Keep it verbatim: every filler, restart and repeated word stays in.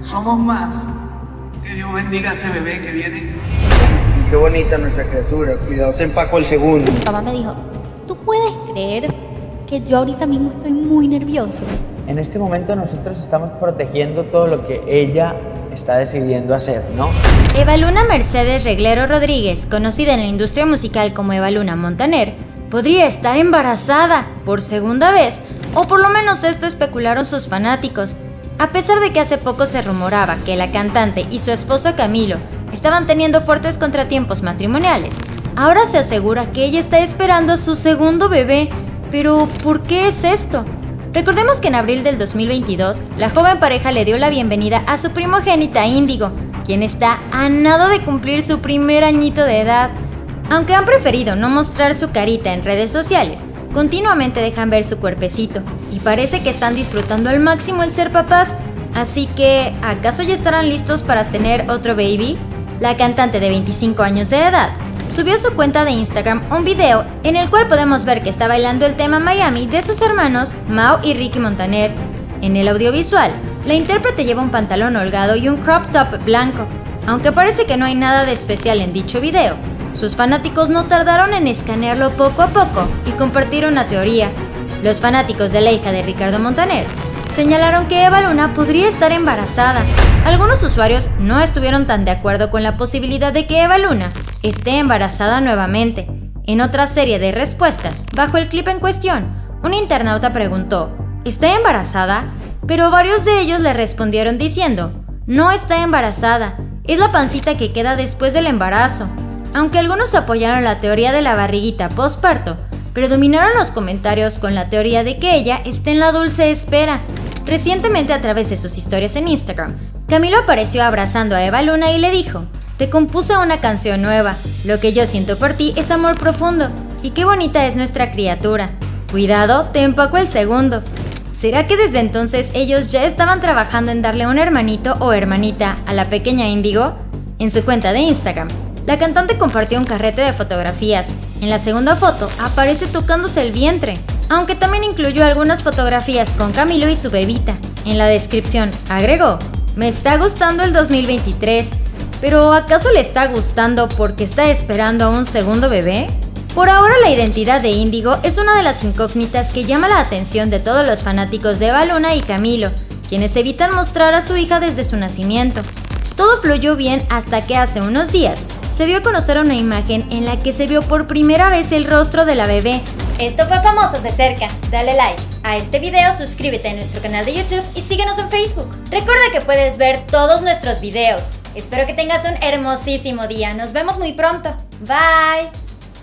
Somos más. Que Dios bendiga a ese bebé que viene. Qué bonita nuestra criatura. Cuidado, te empaco el segundo. Mi mamá me dijo, ¿tú puedes creer que yo ahorita mismo estoy muy nervioso? En este momento nosotros estamos protegiendo todo lo que ella está decidiendo hacer, ¿no? Evaluna Mercedes Reglero Rodríguez, conocida en la industria musical como Evaluna Montaner, podría estar embarazada por segunda vez, o por lo menos esto especularon sus fanáticos. A pesar de que hace poco se rumoraba que la cantante y su esposo Camilo estaban teniendo fuertes contratiempos matrimoniales, ahora se asegura que ella está esperando a su segundo bebé. Pero, ¿por qué es esto? Recordemos que en abril del dos mil veintidós, la joven pareja le dio la bienvenida a su primogénita Índigo, quien está a nada de cumplir su primer añito de edad. Aunque han preferido no mostrar su carita en redes sociales, continuamente dejan ver su cuerpecito y parece que están disfrutando al máximo el ser papás. Así que, ¿acaso ya estarán listos para tener otro baby? La cantante de veinticinco años de edad subió a su cuenta de Instagram un video en el cual podemos ver que está bailando el tema Miami de sus hermanos Mau y Ricky Montaner. En el audiovisual, la intérprete lleva un pantalón holgado y un crop top blanco. Aunque parece que no hay nada de especial en dicho video, sus fanáticos no tardaron en escanearlo poco a poco y compartir una teoría. Los fanáticos de la hija de Ricardo Montaner señalaron que Evaluna podría estar embarazada. Algunos usuarios no estuvieron tan de acuerdo con la posibilidad de que Evaluna esté embarazada nuevamente. En otra serie de respuestas, bajo el clip en cuestión, un internauta preguntó, ¿está embarazada? Pero varios de ellos le respondieron diciendo, no está embarazada, es la pancita que queda después del embarazo. Aunque algunos apoyaron la teoría de la barriguita postparto, predominaron los comentarios con la teoría de que ella está en la dulce espera. Recientemente, a través de sus historias en Instagram, Camilo apareció abrazando a Evaluna y le dijo, te compuse una canción nueva, lo que yo siento por ti es amor profundo, y qué bonita es nuestra criatura. Cuidado, te empaco el segundo. ¿Será que desde entonces ellos ya estaban trabajando en darle un hermanito o hermanita a la pequeña Índigo? En su cuenta de Instagram, la cantante compartió un carrete de fotografías. En la segunda foto aparece tocándose el vientre, aunque también incluyó algunas fotografías con Camilo y su bebita. En la descripción agregó, me está gustando el dos mil veintitrés, pero ¿acaso le está gustando porque está esperando a un segundo bebé? Por ahora la identidad de Índigo es una de las incógnitas que llama la atención de todos los fanáticos de Evaluna y Camilo, quienes evitan mostrar a su hija desde su nacimiento. Todo fluyó bien hasta que hace unos días se dio a conocer una imagen en la que se vio por primera vez el rostro de la bebé. Esto fue Famosos de Cerca. Dale like a este video, suscríbete a nuestro canal de YouTube y síguenos en Facebook. Recuerda que puedes ver todos nuestros videos. Espero que tengas un hermosísimo día. Nos vemos muy pronto. Bye.